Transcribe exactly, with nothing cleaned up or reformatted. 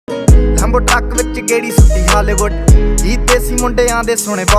ਲੰਬੋ truck ਵਿੱਚ ਗੇੜੀ ਸੁੱਟੀ Hollywood. ਜੀ ਦੇਸੀ ਮੁੰਡਿਆਂ ਦੇ ਸੋਹਣੇ